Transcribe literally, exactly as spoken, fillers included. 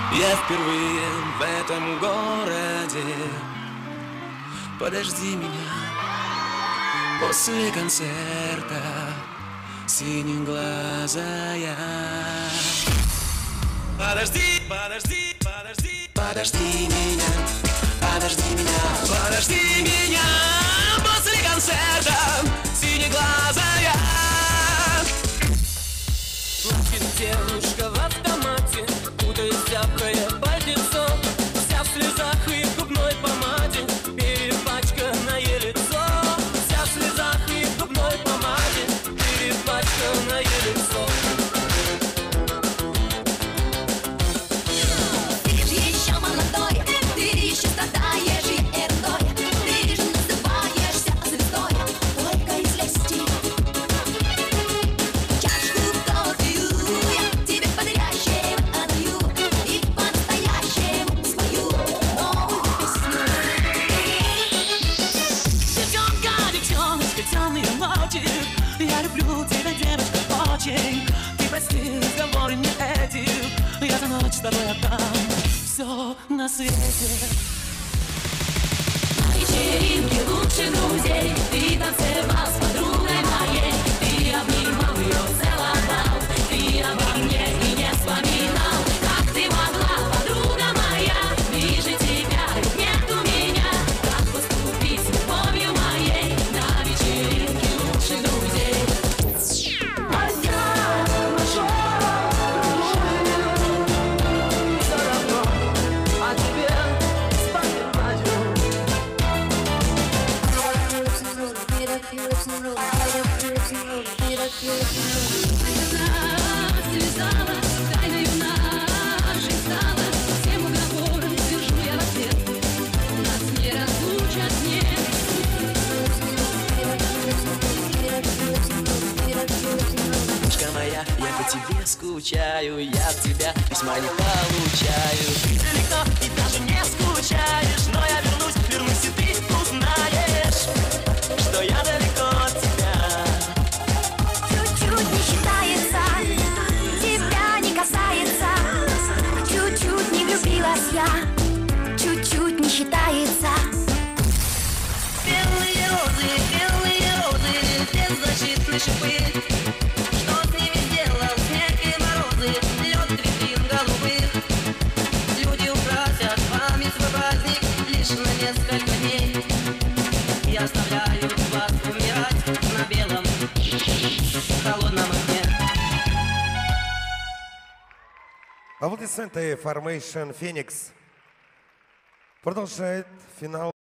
Я впервые в этом городе. Подожди меня после концерта, синеглазая. Подожди, подожди, подожди, подожди меня, подожди меня, подожди меня после концерта, синеглазая. Плачет девушка в автомате, путает зябкое пальтецо, вся в слезах и в губной помаде, перепачканное лицо. Вся в слезах и в губной помаде, перепачканное лицо. Ты ж еще молодой, ты еще страдаешь ерундой, ты же называешься звездой только из лести. Чашку кофею я тебе по-настоящему отдаю и по-настоящему свою новую песню. Девчонка, девчоночка, темные ночи, я люблю тебя, девочка, очень. Ты прости разговоры не эти, я за ночь с тобой отдам все на свете. На вечеринке лучших друзей ты танцевал с подругой моей, ты обнимал ее, целовал, ты обо мне и не вспоминал. Как ты могла, подруга моя, ближе тебя нет у меня? Как поступить с любовью моей на вечеринке лучших друзей? А я нашел все равно о тебе вспоминаю. Связала, тайною нашей стала, всем уговором держу я в ответ. Нас не разлучат, нет. Девушка моя, я по тебе скучаю, я от тебя письма не получаю. Ты далеко и даже не скучаешь, но я вернусь, вернусь, и ты узнаешь, что я далеко от тебя. Чуть-чуть не считается, тебя не касается. Чуть-чуть не влюбилась я, чуть-чуть не считается. Белые розы, белые розы, беззащитны шипы. Что с ними сделал снег и морозы, лед витрин голубых? Люди украсят вами свой праздник лишь на несколько дней. И оставляют вас умирать на белом холодном огне. Аплодисменты Formation Phoenix. Продолжает финал.